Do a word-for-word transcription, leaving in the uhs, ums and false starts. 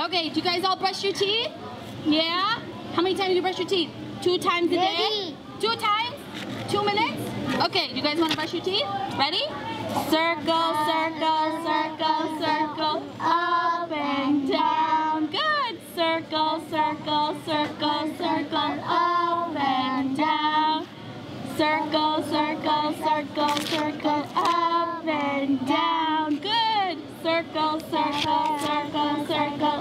Okay, do you guys all brush your teeth? Yeah? How many times do you brush your teeth? Two times a day? Two times? Two minutes? Okay, do you guys want to brush your teeth? Ready? Circle, circle, circle, circle, up and down. Good. Circle, circle, circle, circle, up and down. Circle, circle, circle, circle, up and down. Good. Circle, circle, circle, circle.